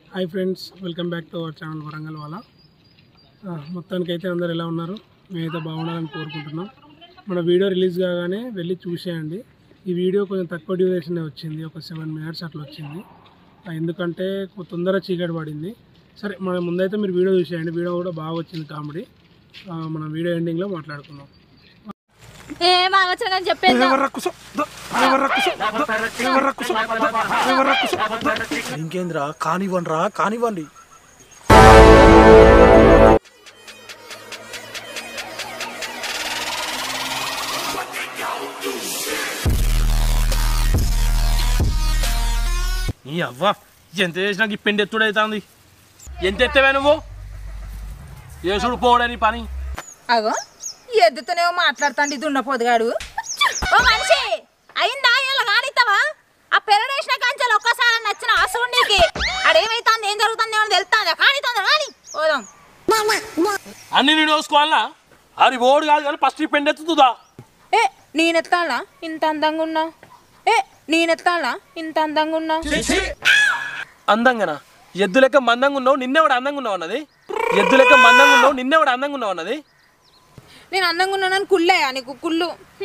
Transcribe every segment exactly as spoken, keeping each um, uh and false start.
Hi friends, welcome back to our channel Warangal వాళ్ళ. మొత్తానికైతే అందరు ఎలా ఉన్నారు? మేమైతే బాగుండాలని కోరుకుంటున్నాం. మన వీడియో రిలీజ్ కాగానే వెళ్ళి చూసేయండి. ఈ వీడియో కొంచెం తక్కువ డ్యూరేషన్ వచ్చింది, ఒక సెవెన్ మినిట్స్ అట్లా వచ్చింది. ఎందుకంటే తొందరగా చీకటి పడింది. సరే, మన ముందైతే మీరు వీడియో చూసేయండి. వీడియో కూడా బాగా వచ్చింది, కామెడీ. మనం వీడియో ఎండింగ్లో మాట్లాడుకుందాం. ఇంకేంద్రా, కానివ్వండి రా కానివ్వండి. ఈ అవ్వ ఎంత చేసినా ఈ పెండి ఎత్తుడైతుంది. ఎంత ఎత్తవే నువ్వు? యేసుడు పోడని పని. అగో ఎద్దుతోనేమో మాట్లాడుతాండి దున్నపోతుగాడు. ఓ మనిషి, అయిందా? ఇలా కానిస్తావా? ఆ పెరడేసిన కంచెలు ఒక్కసారి నచ్చిన అసూడికి అడేమైతుంది, ఏం జరుగుతుంది ఏమో తెలుస్తుందా? కానితుందా? కానీ పోదాం. అన్ని నేను వేసుకోవాలా? అది ఓడు కాదు కానీ ఫస్ట్ ఈ పెండి ఎత్తుతుందా? ఏ నేనెత్తాలా ఇంత అందంగా ఉన్నా? ఏ నేనెత్తాలా ఇంత అందంగా ఉన్నా? అందంగానా? ఎద్దు లెక్క మందంగా ఉన్నావు, నిన్నెవడు అందంగా ఉన్నావు అన్నది. ఎద్దు లెక్క మందంగా ఉన్నావు, నిన్నెవడు అందంగా ఉన్నావు అన్నది. నేను అందంగా ఉన్నానని కుళ్ళాయా నీకు? కుళ్ళు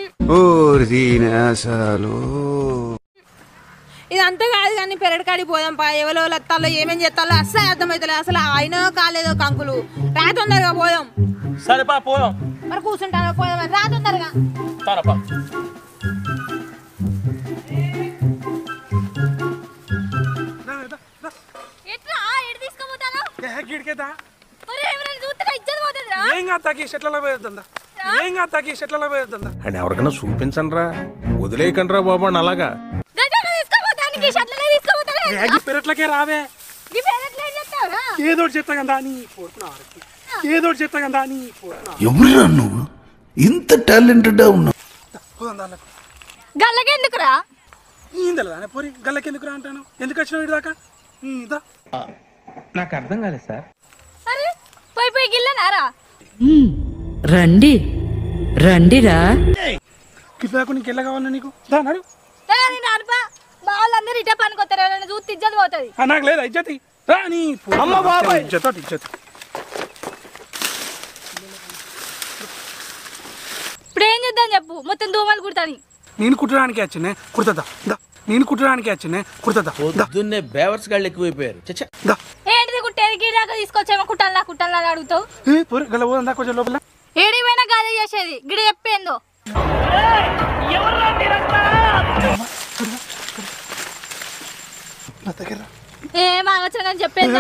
ఇదంతా కాదు కానీ పెరడికాడికి పోదాం పా. ఎవరో ఎత్తాలో ఏమేం చేస్తాలో అస్సలు అర్థమవుతలే. అసలు అయినో కాలేదో కంకులు. రా తొందరగా పోదాం. సరేపా పోదాం. మరి కూర్చుంటాను, పోదాం. రా తొందరగా. సరేపా. అని ఎవరికైనా చూపించండి రా, వదిలేయకండి రా బాబు అని. అలాగా పెరట్లకే రావే, ఏదో చెప్తా కదా నీ ఏదో చెప్తా కదా నీ ఎవరురా నువ్వు? ఇంత టాలెంటెడ్ ఉన్నావు. గల్లకెందుకురా? ఈందలదానే పోరి, గల్లకెందుకురా అంటాను. ఎందుకు వచ్చినావు ఇటు దాకా? నాకు అర్థం కాలేదు సార్. అరే పోయి పోయి గిల్లనారా? రండి రండిరా. కిట్లాకు నీకు ఎలా కావాలా? నీకు దా నడు. వాళ్ళందరూ ఇటే పనికొస్తారు, చూస్తే ఇజ్జత్ పోతుంది. నాకు లేదా ఇజ్జతి? రా నీ అమ్మ బాబాయ్ ఇజ్జత్ ఇజ్జత్. ఇప్పుడు ఏం చేద్దాం చెప్పు? మొత్తం దోమలు కుడతాని. నేను కుట్టడానికి వచ్చినే కుర్తదా. నేను కుట్టడానికి వచ్చినే కుర్తదా. పొద్దున్నే బేవర్స్ గాళ్ళు ఎక్కువైపోయారు. ఏంటిది కుట్టేది? గిడాక తీసుకొచ్చేమో కుట్టాలా కుట్టాలా అని అడుగుతావు. ఏ పొరి గల పోదా కొంచెం లోపల. ఏడి పోయినా గాదే చేసేది. గిడ చెప్పేందో ఏం ఆలోచన చెప్పేది.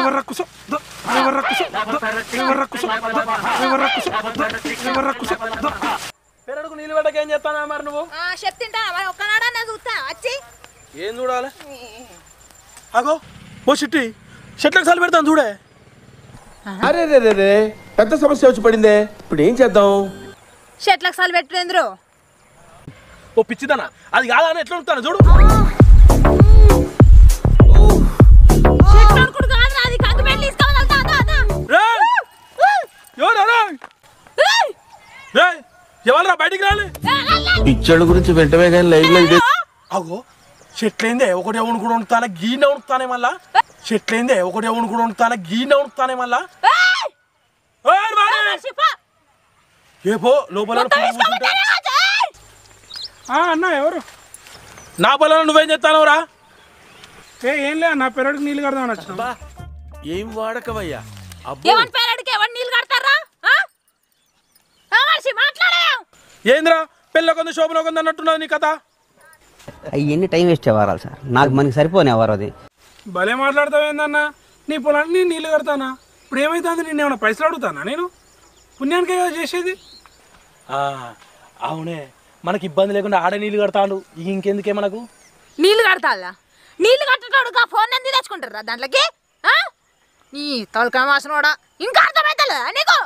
పెరడుకు నీళ్ళు పెట్టక ఏం చేస్తానా మరి నువ్వు? చెప్తింటా మరి ఒక్కనాడన్నా చూస్తా వచ్చి. ఏం చూడాలి? అగో ఓ చిట్టి, చెట్లకు సాలు పెడతాను చూడే. అరే రే రే రే, పెద్ద సమస్య వచ్చి పడిందే. ఇప్పుడు ఏం చేద్దాం? చెట్లకు సాలు పెట్టేంద్రు. ఓ పిచ్చిదనా, అది కాదా అని ఎట్లా ఉంటాను చూడు. ఎవరా బయటికి రాలే? పిచ్చోళ్ళ గురించి వెంటనే కానీ లైవ్ లో ఇదే. అగో చెట్లేందే ఒకటే ఉణుకుడు వండుతానే గీన ఉణుకుతానే మళ్ళా. చెట్లేందే ఒకటే ఉణుకుడు వండుతానే గీన ఉణుకుతానే మళ్ళా. ఏ పో లోపల అన్న ఎవరు? నా పొలం నువ్వేం చేస్తాను రా? ఏ ఏం లే, నా పెరడుకు నీళ్ళు కడదామని వచ్చిన. ఏం వాడకవయ్యా? ఏంద్రా పెళ్ళ కొంది శోభన కొంది అన్నట్టున్నది నీ కథ. అవన్నీ టైం వేస్ట్ అవ్వాలి సార్. నాకు మనకి సరిపోని ఎవరు అది. భలే మాట్లాడతావు ఏందన్నా? నీ పొలాన్ని నేను నీళ్ళు కడతానా? ఇప్పుడు ఏమైతుంది? నేను ఏమైనా పైసలు అడుగుతానా? నేను పుణ్యానికే కదా చేసేది. అవునే, మనకి ఇబ్బంది లేకుండా ఆడే నీళ్ళు కడతాడు. ఇంకెందుకే మనకు నీళ్లు కడతాలా? నీళ్లు కట్టేటోడు ఫోన్ ఎందుకు తెచ్చుకుంటారా దాంట్లోకి? నీ తొలకా వాసనోడా ఇంకా అర్థమైతలేదా నీకు?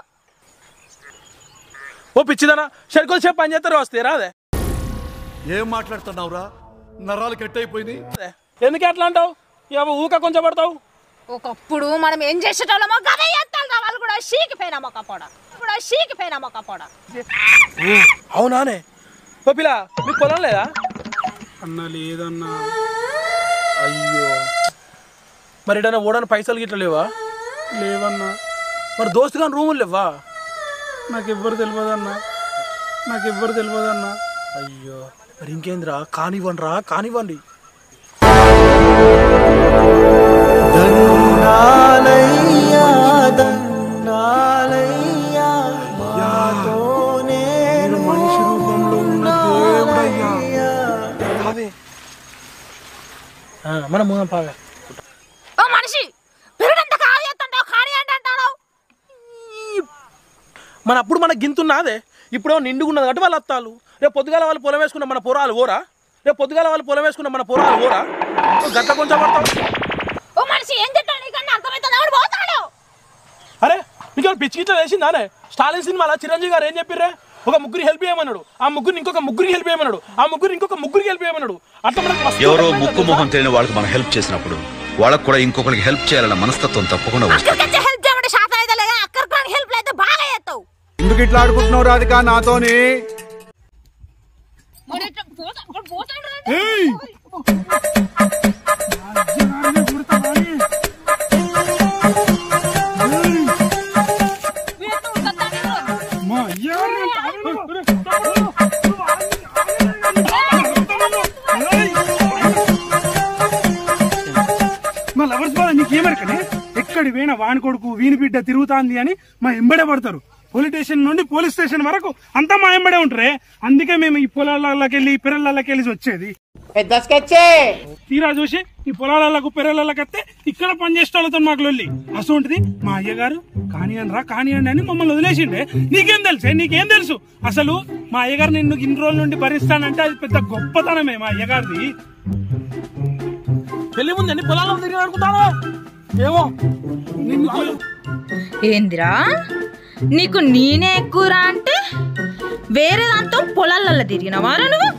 ఓ పిచ్చిదనా, సరికొద్ది సేపు పని చేస్తారు వస్తే రాదే. ఏం మాట్లాడుతున్నావురా? నరాలు కట్ అయిపోయింది. ఎందుకు ఎట్లా అంటావు? ఊక కొంచెం పడతావు. ఒకప్పుడు మనం ఏం చేసేటోళ్ళమో గదే చేస్తాను. వాళ్ళు కూడా షీకిపోయినా మొక్క పోడ కూడా షీకిపోయినా మొక్క పోడ. అవునానే? ఓ పిల్ల మీకు పొలం లేదా? అన్న లేదన్నా. అయ్యో మరి ఎడైనా ఓడని పైసలు గిట్ల లేవా? లేవన్నా. మరి దోస్తు కానీ రూములు లేవా? నాకు ఎవ్వరు తెలియదన్నా, నాకు ఎవ్వరు తెలియదన్నా. అయ్యో మరి ఇంకేంద్రా, కానివ్వండి రా కానివ్వండి. మనిషి రూపంలో ఉన్న దేవుడయ్యా. మన మూలం పావే. ఓ మనిషి పెరుగంత కాదు చేస్తుంటావు, కానీ అంటావు. మన అప్పుడు మన గింతున్నదే, ఇప్పుడు నిండుకున్నది కాబట్టి వాళ్ళు వస్తాలు. రేపు పొద్దుగాల వాళ్ళు పొలం వేసుకున్న మన పొరాలు ఓరా, రేపు పొద్దుగాల వాళ్ళు పొలం వేసుకున్న మన పొరాలు ఓరా. గట్ల కొంచెం పడతావు. ఓ మనిషి ఏం చెప్తాడు నీకన్నా అర్థమవుతుంది, ఎవడు పోతాడు? అరే నీకు పిచ్చి గిట్ల వేసిందానే? స్టాలిన్ సినిమాలో చిరంజీవి గారు ఏం చెప్పిర్రే, ఒక ముగ్గురికి హెల్ప్ చేయమన్నాడు, ఆ ముగ్గురు ఇంకొక ముగ్గురికి హెల్ప్ చేయమన్నాడు, ఆ ముగ్గురు ఇంకొక ముగ్గురికి హెల్ప్ చేయమన్నాడు. అట్లా మనకు ఎవరో ముక్కు మొహం తెలియని వాళ్ళకి మనం హెల్ప్ చేసినప్పుడు వాళ్ళకి కూడా ఇంకొకరికి హెల్ప్ చేయాలన్న మనస్తత్వం తప్పకుండా వస్తుంది. హెల్ప్ చేయమంటే శాతం అయితే లేదా, అక్కడికి హెల్ప్ అయితే బాగా చేస్తావు. ఎందుకు ఇట్లా ఆడుకుంటున్నావు రాధిక నాతోని? మా లవర్స్ బాధ నీకేమరకనే? ఎక్కడి పోయినా వాని కొడుకు వీని బిడ్డ తిరుగుతాంది అని మా ఎంబడే పడతారు. పోలీస్ స్టేషన్ నుండి పోలీస్ స్టేషన్ వరకు అంతా మా ఎంబడే ఉంటారే. అందుకే మేము ఈ పొలాలకెళ్ళి పెరళ్ళకెళ్ళి వచ్చేది. తీరా చూసి ఈ పొలాలకు పెరళ్ళకి వస్తే ఇక్కడ పనిచేసే వాళ్ళతో మాకు లొల్లి. అసోంటిది మా అయ్యగారు కానియండి రా కానియండి అని మమ్మల్ని వదిలేసిండే. నీకేం తెలుసే, నీకేం తెలుసు? అసలు మా అయ్యగారు నిన్ను ఇన్ని రోజుల నుండి భరిస్తానంటే అది పెద్ద గొప్పతనమే మా అయ్యగారిది. పెళ్లి ముందండి పొలాల్లో తిరిగి అనుకుంటాను ఏమో. ఏందిరా నీకు నేనే ఎక్కువరా అంటే వేరే దాంతో పొలాలలో తిరిగినవారా నువ్వు?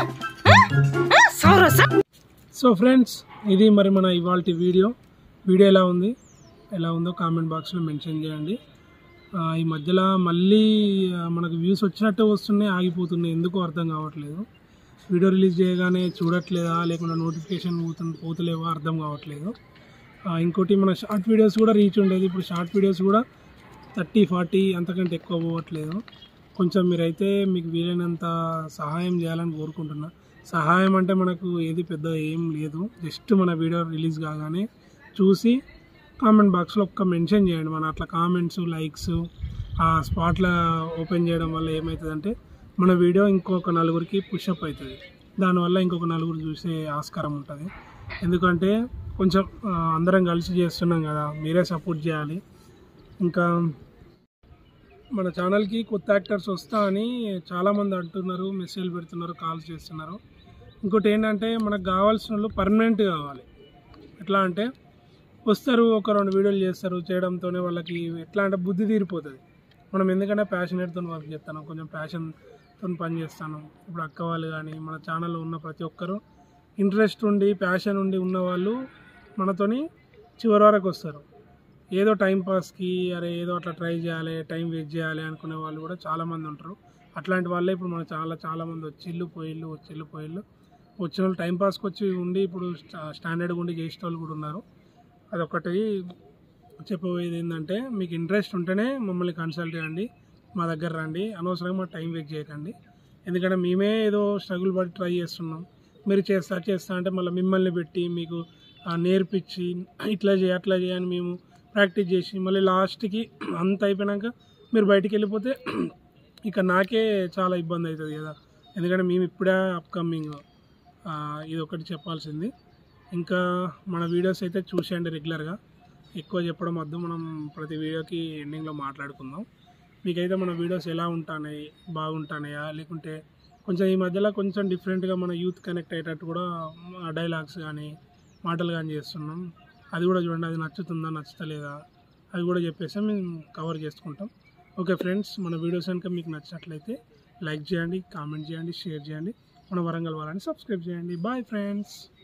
సో ఫ్రెండ్స్, ఇది మరి మన ఇవాల్టి వీడియో. వీడియో ఎలా ఉంది, ఎలా ఉందో కామెంట్ బాక్స్లో మెన్షన్ చేయండి. ఈ మధ్యలో మళ్ళీ మనకు వ్యూస్ వచ్చినట్టే వస్తున్నాయి, ఆగిపోతున్నాయి, ఎందుకో అర్థం కావట్లేదు. వీడియో రిలీజ్ చేయగానే చూడట్లేదా లేకుండా నోటిఫికేషన్ పోతు పోతలేవా అర్థం కావట్లేదు. ఇంకోటి మన షార్ట్ వీడియోస్ కూడా రీచ్ ఉండేది, ఇప్పుడు షార్ట్ వీడియోస్ కూడా థర్టీ ఫార్టీ అంతకంటే ఎక్కువ పోవట్లేదు. కొంచెం మీరైతే మీకు వీలైనంత సహాయం చేయాలని కోరుకుంటున్నా. సహాయం అంటే మనకు ఏది పెద్ద ఏం లేదు, జస్ట్ మన వీడియో రిలీజ్ కాగానే చూసి కామెంట్ బాక్స్లో ఒక్క మెన్షన్ చేయండి. మన అట్లా కామెంట్స్ లైక్స్ ఆ స్పాట్లో ఓపెన్ చేయడం వల్ల ఏమవుతుందంటే మన వీడియో ఇంకొక నలుగురికి పుషప్ అవుతుంది, దానివల్ల ఇంకొక నలుగురు చూసే ఆస్కారం ఉంటుంది. ఎందుకంటే కొంచెం అందరం కలిసి చేస్తున్నాం కదా, మీరే సపోర్ట్ చేయాలి. ఇంకా మన ఛానల్కి కొత్త యాక్టర్స్ వస్తా అని చాలామంది అంటున్నారు, మెసేజ్ పెడుతున్నారు, కాల్స్ చేస్తున్నారు. ఇంకోటి ఏంటంటే మనకు కావాల్సిన వాళ్ళు పర్మనెంట్ కావాలి. ఎట్లా అంటే వస్తారు, ఒక రెండు వీడియోలు చేస్తారు, చేయడంతోనే వాళ్ళకి ఎట్లా అంటే బుద్ధి తీరిపోతుంది. మనం ఎందుకంటే ప్యాషనేట్తో వర్క్ చేస్తాను, కొంచెం ప్యాషన్తో పని చేస్తాను. ఇప్పుడు అక్క వాళ్ళు కానీ మన ఛానల్లో ఉన్న ప్రతి ఒక్కరు ఇంట్రెస్ట్ ఉండి ప్యాషన్ ఉండి ఉన్నవాళ్ళు మనతోని చివరి వరకు వస్తారు. ఏదో టైంపాస్కి అరే ఏదో అట్లా ట్రై చేయాలి, టైం వేస్ట్ చేయాలి అనుకునే వాళ్ళు కూడా చాలామంది ఉంటారు. అట్లాంటి వాళ్ళే ఇప్పుడు మన చాలా చాలామంది వచ్చిళ్ళు పోయిళ్ళు వచ్చిళ్ళు పోయిళ్ళు వచ్చిన వాళ్ళు టైంపాస్కి వచ్చి ఉండి ఇప్పుడు స్టాండర్డ్గా ఉండి చేసే వాళ్ళు కూడా ఉన్నారు. అదొకటి చెప్పబోయేది ఏంటంటే మీకు ఇంట్రెస్ట్ ఉంటేనే మమ్మల్ని కన్సల్ట్ చేయండి, మా దగ్గర రండి, అనవసరంగా మా టైం వేస్ట్ చేయకండి. ఎందుకంటే మేమే ఏదో స్ట్రగుల్ పడి ట్రై చేస్తున్నాం, మీరు చేస్తా చేస్తా అంటే మళ్ళీ మిమ్మల్ని పెట్టి మీకు నేర్పించి ఇట్లా చేయి అట్లా చేయని మేము ప్రాక్టీస్ చేసి మళ్ళీ లాస్ట్కి అంత అయిపోయాక మీరు బయటికి వెళ్ళిపోతే ఇక నాకే చాలా ఇబ్బంది అవుతుంది కదా. ఎందుకంటే మేము ఇప్పుడే అప్కమింగ్, ఇది ఒకటి చెప్పాల్సింది. ఇంకా మన వీడియోస్ అయితే చూసేయండి రెగ్యులర్గా, ఎక్కువ చెప్పడం వద్దు, మనం ప్రతి వీడియోకి ఎండింగ్లో మాట్లాడుకుందాం. మీకైతే మన వీడియోస్ ఎలా ఉంటున్నాయి, బాగుంటున్నాయా లేకుంటే కొంచెం ఈ మధ్యలో కొంచెం డిఫరెంట్గా మన యూత్ కనెక్ట్ అయ్యేటట్టు కూడా డైలాగ్స్ కానీ మాటలు కానీ చేస్తున్నాం, అది కూడా చూడండి, అది నచ్చుతుందా నచ్చుతలేదా అది కూడా చెప్పేసి మేము కవర్ చేసుకుంటాం. ఓకే ఫ్రెండ్స్, మన వీడియోస్ కనుక మీకు నచ్చినట్లయితే లైక్ చేయండి, కామెంట్ చేయండి, షేర్ చేయండి, మన వరంగల్ వాళ్ళని సబ్స్క్రైబ్ చేయండి. Bye friends.